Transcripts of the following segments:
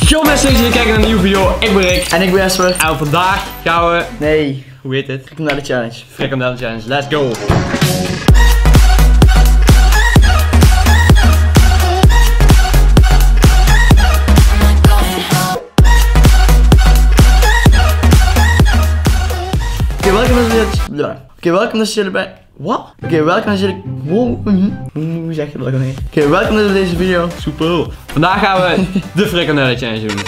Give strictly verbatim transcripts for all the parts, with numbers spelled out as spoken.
Yo mensen, jullie kijken naar een nieuwe video. Ik ben Rick. En ik ben Esper. En vandaag gaan we... Nee. Hoe heet dit? Frikandellen challenge. Frikandellen challenge. Let's go. Oké, welkom naar Oké, welkom naar jullie bij... Wat? Oké, okay, welkom naar jullie... Wow. Hoe zeg je dat ook niet? Oké, welkom naar deze video. Super. Vandaag gaan we de frikandellen challenge doen.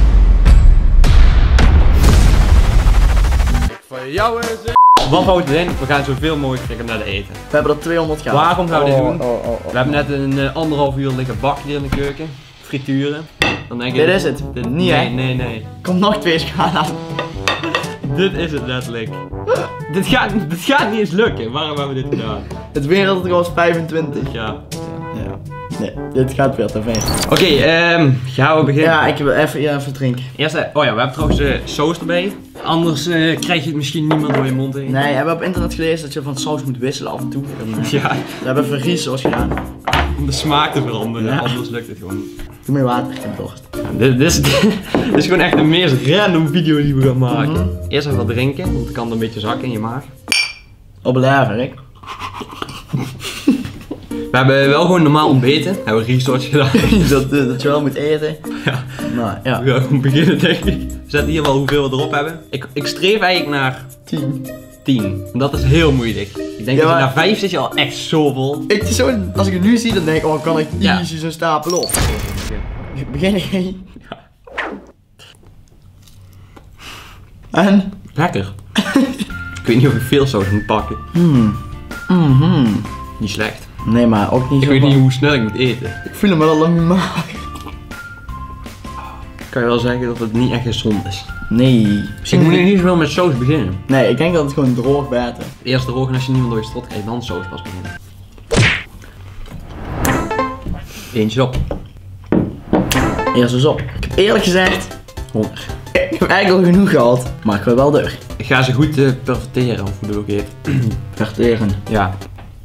Van jou is het. Wat houdt het in? We gaan zoveel mogelijk frikandellen eten. We hebben er tweehonderd gehad. Waarom gaan we dit doen? Oh, oh, oh, oh. We hebben net een uh, anderhalf uur liggen bakken hier in de keuken. Frituren. Dan denk Dit je, is het. Dit, Niet nee, hè? nee, nee. Komt nog twee schalen. Dit is het letterlijk. dit, gaat, dit gaat niet eens lukken. Waarom hebben we dit gedaan? Het wereldrecord was vijfentwintig. Ja. Ja. Nee, dit gaat weer te ver. Oké, okay, um, gaan we beginnen? Ja, ik wil even, ja, even drinken. Eerst, oh ja, we hebben trouwens uh, saus erbij. Anders uh, krijg je het misschien niet meer door je mond heen. Nee, we hebben op internet gelezen dat je van saus moet wisselen af en toe. En, uh, ja. We hebben even research gedaan. Om de smaak te veranderen, Ja. anders lukt het gewoon. Doe meer water, ik heb dorst. Ja, dit, dit, is, dit is gewoon echt de meest random video die we gaan maken. Mm-hmm. Eerst even wat drinken, want het kan een beetje zakken in je maag. Op blijven, Rick. We hebben wel gewoon normaal ontbeten. Hebben we research gedaan. dat, dat je wel moet eten. Ja. Nou, ja. We gaan gewoon beginnen, denk ik. We zetten hier wel hoeveel we erop hebben. Ik, ik streef eigenlijk naar tien. tien. Dat is heel moeilijk. Ik denk ja, dat maar... je na vijf zit je al echt zo vol. Ik, zo, als ik het nu zie, dan denk ik, oh, kan ik ja. easy zo'n stapel op. Begin ik? Ja. En? Lekker. Ik weet niet of ik veel saus moet pakken. Hmm. Mm-hmm. Niet slecht. Nee, maar ook niet Ik zo weet van... niet hoe snel ik moet eten. Ik voel hem wel al lang niet maken. Kan je wel zeggen dat het niet echt gezond is. Nee. Ik moet niet zoveel met saus beginnen. Nee, ik denk dat het gewoon droog water. Eerst droog en als je niet meer door je strot krijgt, dan saus pas beginnen. Eentje op. Eerst eens op. Ik heb eerlijk gezegd... honger. Ik heb eigenlijk al genoeg gehad, maar ik wil wel door. Ik ga ze goed uh, perfecteren, of hoe dat ook heet. Verteren. Ja.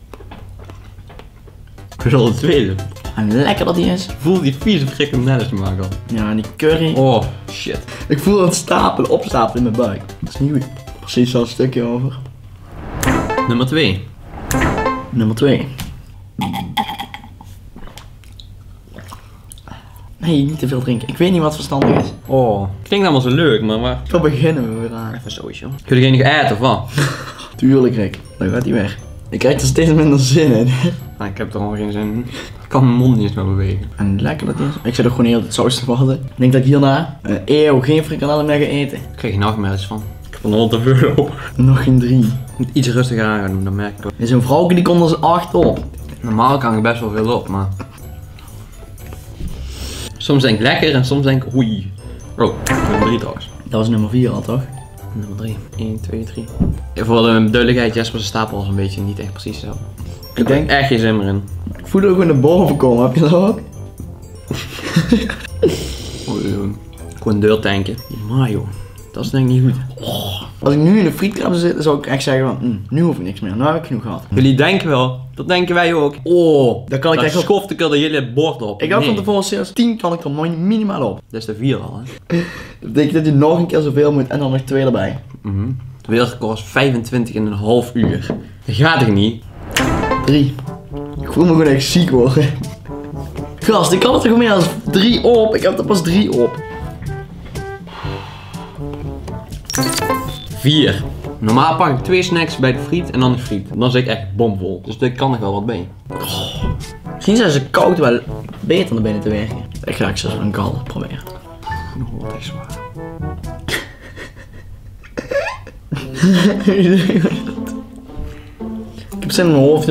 Ik wil de tweede. En lekker dat die is. Ik voel die vieze frikandellen smaak al. Ja, en die curry. Oh, shit. Ik voel het stapelen, opstapelen in mijn buik. Dat is niet goed. Precies zo'n stukje over. Nummer twee. Nummer twee. Nee, niet te veel drinken. Ik weet niet wat verstandig is. Oh, klinkt allemaal zo leuk, maar waar? Waar beginnen we weer aan? Even saus, joh. Kun je geen eten of wat? Tuurlijk, Rick. Dan gaat hij weg. Ik krijg er steeds minder zin in. Nou, ik heb er al geen zin in. Ik kan mijn mond niet eens meer bewegen. En lekker dat is. Ik zit er gewoon heel het saus te wachten. Ik denk dat ik hierna uh, eeuw geen frikandellen meer ga eten. Ik krijg er nachtmerries van. Ik heb er nog te veel op. Nog geen drie. Ik moet iets rustiger aan gaan doen, dat merk ik ook. Er is een vrouwke die komt er eens acht op. Normaal kan ik best wel veel op, maar... Soms denk ik lekker en soms denk ik oei. Oh, nummer drie trouwens. Dat was nummer vier al, toch? Nummer drie. één, twee, drie. Ja, voor de duidelijkheid, Jesper's stapel was een beetje niet echt precies zo. Ik denk echt geen zin meer in. Ik voel er gewoon naar boven komen, heb je dat ook? Gewoon deur tanken. Die mayo. Dat is denk ik niet goed. Oh, als ik nu in de frietkrab zit, dan zou ik echt zeggen van, mm, nu hoef ik niks meer. Nu heb ik genoeg gehad. Jullie denken wel. Dat denken wij ook. Oh, daar kan ik Daar echt op. schoft ik er de hele bord op. Ik had Nee. van tevoren zelfs tien kan ik er minimaal op. Dat is de vier al, hè. Dat betekent dat je nog een keer zoveel moet en dan nog twee erbij. Mhm. Het wereldrecord is vijfentwintig en een half uur. Dat gaat toch niet? Drie. Ik voel me gewoon echt ziek worden. Gast, ik kan er toch meer dan drie op. Ik heb er pas drie op. Vier. Normaal pak ik twee snacks bij de friet en dan de friet. Dan zit ik echt bomvol. Dus daar kan ik wel wat bij. Oh, misschien zijn ze koud wel beter naar binnen te werken. Ik ga ik zo een kal proberen. Nog wat echt zwaar. Ik heb zin in mijn hoofd.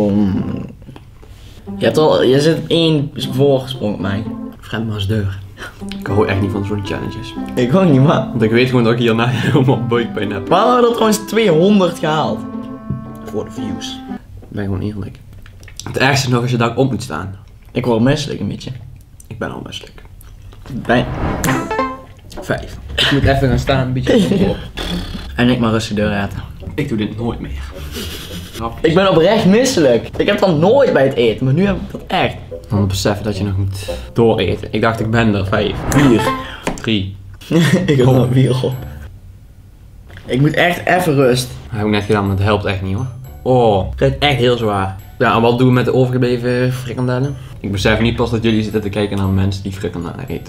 Je hebt al, je zit één voorgesprong op mij. Vreemd maar als deur. Ik hou echt niet van zo'n challenges. Ik ook niet, man. Want ik weet gewoon dat ik hierna helemaal buikpijn heb. Waarom hebben we er trouwens tweehonderd gehaald? Voor de views. Ik ben gewoon eerlijk. Het ergste is nog als je daar op moet staan. Ik word misselijk een beetje. Ik ben al misselijk. Bij. Vijf. Ik moet even gaan staan, een beetje op. En ik maar rustig doorraten. Ik doe dit nooit meer. Ik ben oprecht misselijk. Ik heb dat nooit bij het eten, maar nu heb ik dat echt. Dan beseffen dat je nog moet dooreten. Ik dacht ik ben er. Vijf. Vier. Drie. Ik heb nog vier op. Ik moet echt even rust. Dat heb ik net gedaan, maar het helpt echt niet hoor. Oh, het is echt heel zwaar. Ja, en wat doen we met de overgebleven frikandellen? Ik besef niet pas dat jullie zitten te kijken naar mensen die frikandellen eten.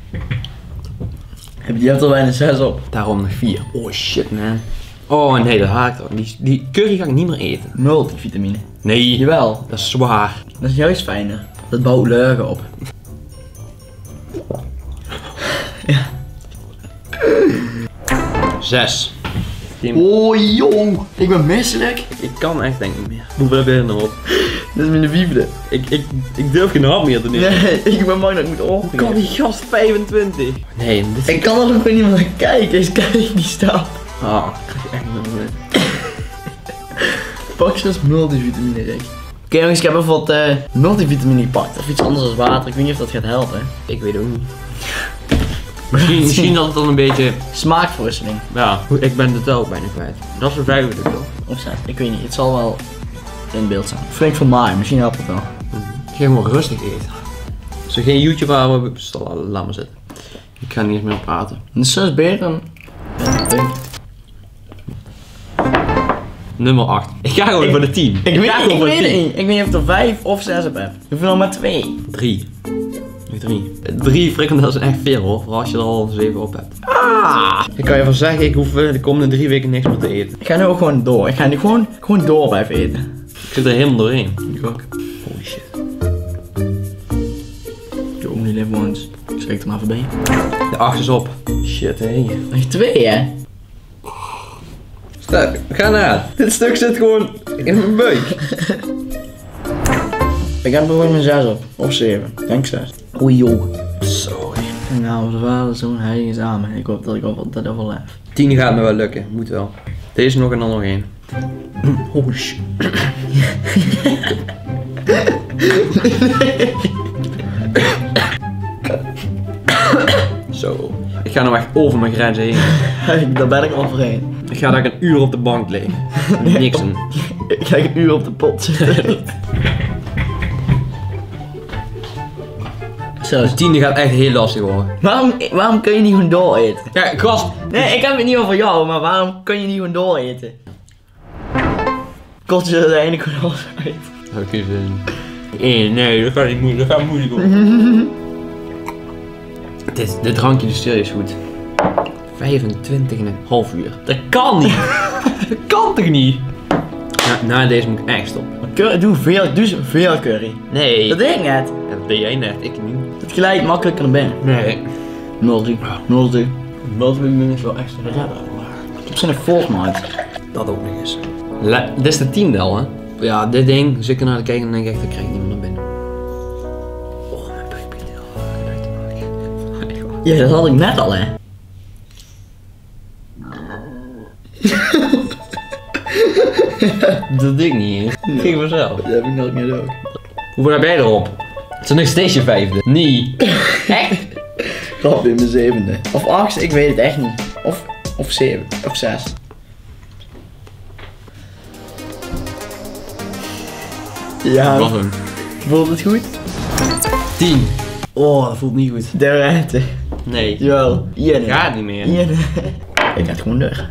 Je hebt er bijna zes op. Daarom nog vier. Oh shit man. Oh nee, dat haak ik. Die, die curry ga ik niet meer eten. Multivitamine. Nee. Jawel. Dat is zwaar. Dat is juist fijner. Dat bouwt leugen op. Ja. Zes. Oh jong, ik ben misselijk. Ik kan echt denk ik niet meer. Hoeveel heb je er nog op? Dit is mijn vijfde. Ik, ik, ik durf geen hap meer te nemen. Nee, ik ben bang dat ik moet Hoe opnemen. kan die gast vijfentwintig? Nee, dit is... Ik kan er ook niet meer naar kijken. Eens kijken die staat. Ah, ik krijg echt niet meer. Pak je als multivitamine rek. Oké jongens, ik heb even wat uh, multivitamine gepakt. Of iets anders dan water. Ik weet niet of dat gaat helpen. Ik weet ook niet. Misschien, misschien dat het dan een beetje... Smaakverwisseling. Ja, ik ben de tel bijna kwijt. Dat is een vijfde toch? Of zo. Ik weet niet. Het zal wel in beeld zijn. Flink van mij. Misschien helpt het wel. Ik ga gewoon rustig eten. Als er geen YouTube houden, laat maar zitten. Ik ga niet eens meer op praten. Dat is zelfs beter dan... Ja, ik denk. Nummer acht. Ik ga gewoon Ik- voor de tien. Ik weet, ga ik gewoon voor de weet het tien. niet. Ik weet niet of ik er vijf of zes op heb. Ik hoef er nog maar twee. Drie. Nu drie. Drie frikandellen zijn echt veel hoor. Vooral als je er al zeven op hebt. Ah! Ik kan je van zeggen, ik hoef eh, de komende drie weken niks meer te eten. Ik ga nu ook gewoon door. Ik ga nu gewoon, gewoon door blijven eten. Ik zit er helemaal doorheen. Ik ook. Holy shit. You only live once. Ik schrik er maar voorbij. De acht is op. Shit hé. Nog twee hè? Sta- Ga naar. Dit stuk zit gewoon in mijn buik. Ik heb er gewoon mijn zes op. Of zeven. Denk zes. Oei joh. Zo. Nou, de vader, zo'n heilige samen. Ik hoop dat ik al dat overleef. tien gaat me wel lukken. Moet wel. Deze nog en dan nog één. Oh shit. Zo. Ik ga nou echt over mijn grenzen heen. Daar ben ik al voorheen. Ik ga daar een uur op de bank liggen. Niks doen. Ik ga een uur op de pot zitten. Zo. De tiende gaat echt heel lastig worden. Waarom, waarom kun je niet gewoon door eten? Ja, gast. Nee, ik heb het niet over jou, maar waarom kun je niet gewoon door eten? Kost je uiteindelijk gewoon alles uit. Oké, okay, nee, dat gaat niet moeilijk. Dat gaat moeilijk worden. dit, dit drankje is serieus goed. vijfentwintig en een half uur. Dat kan niet. Dat kan toch niet? Na, na deze moet ik echt stoppen. Curry, doe veel, doe veel curry. Nee. Dat deed ik net. Ja, dat deed jij net, ik niet. Het glijdt makkelijker naar binnen. Nee. nul drie. nul drie. Multivitamine is wel extra redder. Op zijn Fortnite. Dat ook nog eens. Le dit is de tiende al, hè? Ja, dit ding, als ik er naar de kijken en denk ik echt, dat krijg ik niet meer naar binnen. Oh, mijn buik begint heel erg uit te maken. Ja, dat had ik net al, hè. Dat ding niet eens. Ik ging vanzelf. Dat heb ik nog niet ook. Hoeveel heb jij erop? Het is nog steeds je vijfde. Nee. Echt? Grap in mijn zevende. Of achtste, ik weet het echt niet. Of, of zeven. Of zes. Ja, Wat hem? voelt het goed? Tien. Oh, dat voelt niet goed. De ruimte. Nee. Jawel. Hier. Gaat niet meer. Hier. Ik ga het gewoon door.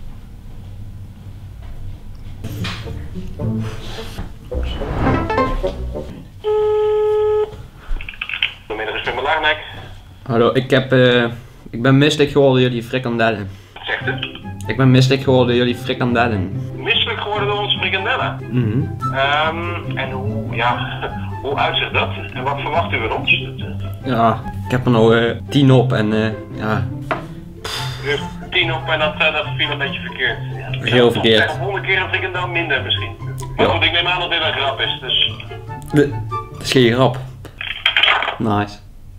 Goedemiddag, ik ben Belangrijk. Hallo, ik heb, eh, ik ben misselijk geworden door jullie frikandellen. Wat zegt u? Ik ben misselijk geworden door jullie frikandellen. Misselijk geworden door onze frikandellen. Mhm. Ehm, en hoe, ja, hoe uitzicht dat? En wat verwacht u van ons? Dat, eh, Ja, ik heb er nou eh, tien op en eh, ja, U heeft tien op en dat, eh, dat viel een beetje verkeerd. Ja, Heel verkeerd. Of honderd keer een frikandel minder misschien. Maar Ja. goed, ik neem aan dat dit een grap is, dus... de- dat is geen grap. Nice.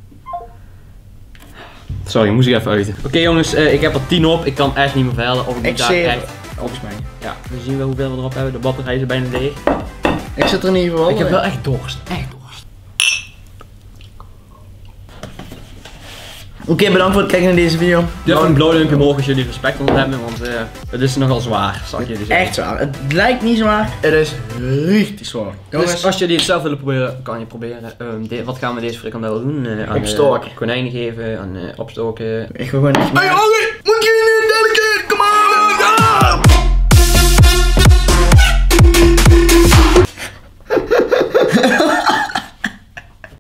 Sorry, moest ik even uiten. Oké jongens, eh, ik heb er tien op. Ik kan echt niet meer verder. Of ik Ik moet daar zeven. echt... Volgens mij. Ja, we zien wel hoeveel we erop hebben. De batterij is bijna leeg. Ik zit er in ieder geval. Ik heb in. wel echt dorst. Echt dorst. Oké, bedankt voor het kijken naar deze video. Durf een blauw duimpje omhoog als jullie respect onder hebben, want uh, het is nogal zwaar, zal ik jullie zeggen. Echt zwaar. Het lijkt niet zwaar, het is richtig zwaar. Dus als jullie het zelf willen proberen, kan je proberen. Um, de, wat gaan we deze frikandel doen? Uh, aan, Opstoken. Uh, konijnen geven, aan uh, opstoken. Ik wil gewoon niet meer. Hey, Ollie! Moet je